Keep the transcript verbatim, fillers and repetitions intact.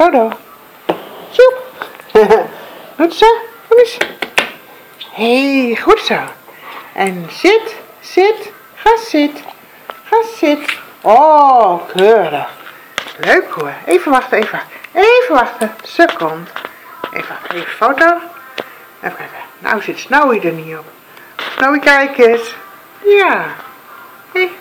foto. Joep. Goed zo. Kom eens. Hé, hey, goed zo. En zit, zit. Ga zitten. Ga zitten. Oh, keurig. Leuk hoor. Even wachten, even wachten. Even wachten. Seconde. Even wachten, even foto. Even kijken. Nou zit Snowy er niet op. Snowy, kijk eens. Ja. Hé.